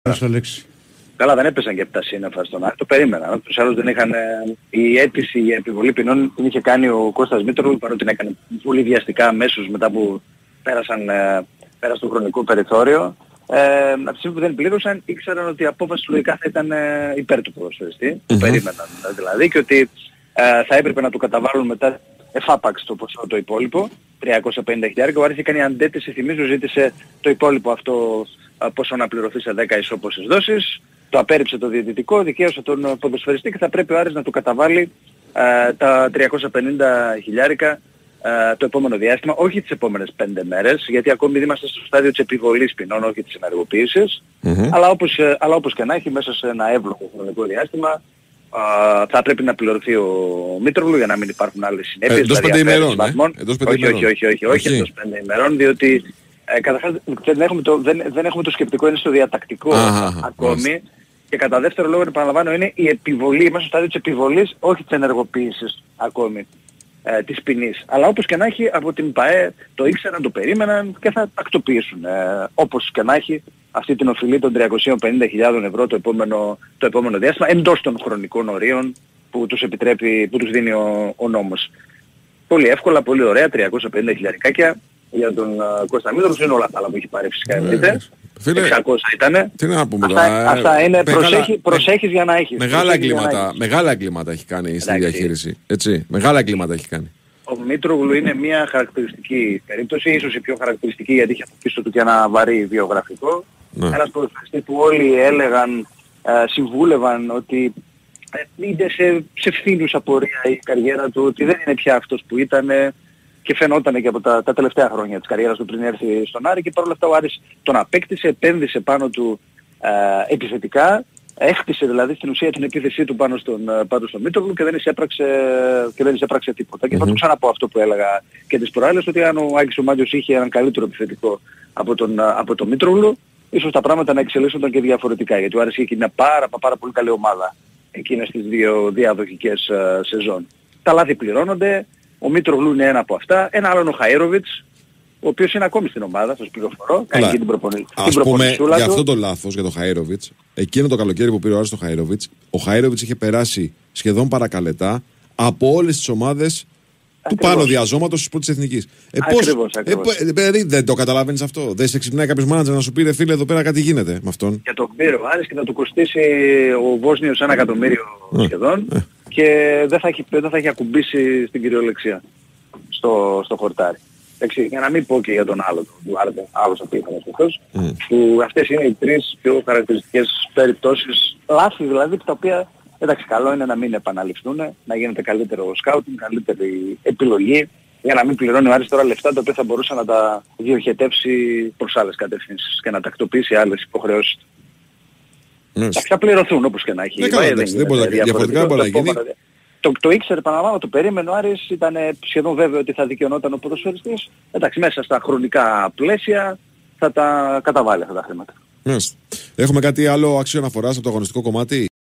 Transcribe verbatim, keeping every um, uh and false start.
στο λέξη. Καλά, δεν έπεσαν και από τα σύννεφα στον Άρη, το περίμεναν. Τους άλλους δεν είχαν... Η αίτηση για επιβολή ποινών την είχε κάνει ο Κώστας Μήτρογλου, παρότι την έκανε πολύ βιαστικά αμέσως μετά που πέρασαν, πέρασε το χρονικό περιθώριο. Ε, από τη στιγμή που δεν πλήρωσαν, ήξεραν ότι η απόφαση λογικά θα ήταν ε, υπέρ του ποδοσφαιριστή. Mm-hmm. Το περίμεναν δηλαδή και ότι ε, θα έπρεπε να του καταβάλουν μετά εφάπαξ το ποσό το υπόλοιπο, τριακόσια πενήντα χιλιάδες. Ο Άρης έκανε αντέτηση, θυμίζω, ζήτησε το υπόλοιπο αυτό πόσο να πληρωθεί σε δέκα ισόποσες δόσεις. Το απέρριψε το διαιτητικό, δικαίωσε τον ποδοσφαιριστή και θα πρέπει ο Άρης να του καταβάλει ε, τα τριακόσια πενήντα χιλιάρικα ε, το επόμενο διάστημα, όχι τις επόμενες πέντε μέρες, γιατί ακόμη είμαστε στο στάδιο της επιβολής ποινών, όχι της ενεργοποίησης, mm-hmm. αλλά, όπως, ε, αλλά όπως και να έχει, μέσα σε ένα εύλογο χρονικό διάστημα ε, θα πρέπει να πληρωθεί ο Μήτρογλου για να μην υπάρχουν άλλες συνέπειες. Ε, εντός πέντε ημερών, ε? Εντός πέντε όχι, όχι, όχι, όχι, όχι, εντός πέντε ημερών, διότι ε, καταρχάς δεν έχουμε, το, δεν, δεν έχουμε το σκεπτικό, είναι στο διατακτικό Αχα, ακόμη. Αχα. Και κατά δεύτερο λόγο, επαναλαμβάνω, είναι η επιβολή, μέσα στο στάδιο της επιβολής, όχι της ενεργοποίησης ακόμη ε, της ποινής. Αλλά όπως και να έχει, από την ΠΑΕ το ήξεραν, το περίμεναν και θα τακτοποιήσουν. Ε, όπως και να έχει, αυτή την οφειλή των τριακόσιες πενήντα χιλιάδες ευρώ το επόμενο, το επόμενο διάστημα, εντός των χρονικών ορίων που τους επιτρέπει, που τους δίνει ο, ο νόμος. Πολύ εύκολα, πολύ ωραία, τριακόσια πενήντα χιλιάδες για τον uh, Κώστα Μήτρογλου, είναι όλα τα άλλα που έχει πάρει φυσικά εννοείται. εξακόσια ήτανε. Τι να πούμε αυτά, τώρα. Αυτά είναι, μεγάλα, προσέχει, προσέχεις για να έχεις. Μεγάλα εγκλήματα, μεγάλα εγκλήματα έχει κάνει στη διαχείριση. Έτσι, μεγάλα εγκλήματα έχει κάνει. Ο Μήτρογλου είναι μια χαρακτηριστική περίπτωση, ίσως η πιο χαρακτηριστική γιατί είχε από πίσω του και ένα βαρύ βιογραφικό. Ναι. Ένας ποδοσφαιριστής που όλοι έλεγαν, ε, συμβούλευαν ότι ε, είτε σε, σε φθήνουσα πορεία η καριέρα του, ότι δεν είναι πια αυτός που ήταν. Και φαινόταν και από τα, τα τελευταία χρόνια της καριέρας του πριν έρθει στον Άρη και παρόλα αυτά ο Άρης τον απέκτησε, επένδυσε πάνω του ε, επιθετικά, έχτισε δηλαδή στην ουσία την επίθεσή του πάνω στον, πάνω στον Μήτρογλου και δεν εισέπραξε, και δεν εισέπραξε τίποτα. Mm-hmm. Και θα το ξαναπώ αυτό που έλεγα και τις προάλλες, ότι αν ο Άκης ο Μάντιος είχε έναν καλύτερο επιθετικό από τον, από τον Μήτρογλου, ίσως τα πράγματα να εξελίσσονταν και διαφορετικά, γιατί ο Άρης είχε μια πάρα, πάρα πολύ καλή ομάδα εκείνες τις δύο διαδοχικές ε, σεζόν. Τα λάθη πληρώνονται. Ο Μήτρογλου είναι ένα από αυτά. Ένα άλλο είναι ο Χαΐροβιτς, ο οποίος είναι ακόμη στην ομάδα, σας πληροφορώ. Κάνει και την προπονή. Ας πούμε, για αυτό το λάθος, για τον Χαΐροβιτς, εκείνο το καλοκαίρι που πήρε ο Άρης τον Χαΐροβιτς, ο Χαΐροβιτς είχε περάσει σχεδόν παρακαλετά από όλες τις ομάδες του πάνω διαζώματος της πρώτης εθνικής. Ε, ακριβώς, ακριβώς. Ε, ε, δεν το καταλαβαίνεις αυτό. Δεν σε ξυπνάει κάποιος μάνατζερ να σου πει, ρε φίλε, εδώ πέρα κάτι γίνεται με αυτόν. Και τον πήρε ο Άρης και θα του κοστίσει ο Βόσνιος ένα εκατομμύριο ε, σχεδόν. Ε. Και δεν θα, έχει, δεν θα έχει ακουμπήσει στην κυριολεξία στο, στο χορτάρι. Εντάξει, για να μην πω και για τον άλλο, του Άρτε, άλλος από είχαμε αυτός, mm. που αυτές είναι οι τρεις πιο χαρακτηριστικές περιπτώσεις, λάθη δηλαδή, τα οποία, εντάξει, καλό είναι να μην επαναληφθούν, να γίνεται καλύτερο σκάουτινγκ, καλύτερη επιλογή, για να μην πληρώνει ο Άρης τώρα λεφτά, τα οποία θα μπορούσε να τα διοχετεύσει προς άλλες κατευθύνσεις και να τακτοποιήσει άλλες υποχρεώσεις. Yes. Θα πληρωθούν όπως και να έχει. Ναι, καλά, εντάξει, δεν μπορεί, διαφορετικά μπορεί να γίνει. Το, το ήξερε, παραλαμβάνω, το περίμενε ο Άρης, ήταν σχεδόν βέβαιο ότι θα δικαιωνόταν ο ποδοσφαιριστής. Εντάξει, μέσα στα χρονικά πλαίσια θα τα καταβάλει αυτά τα χρήματα. Yes. Έχουμε κάτι άλλο αξιο αναφοράς από το αγωνιστικό κομμάτι?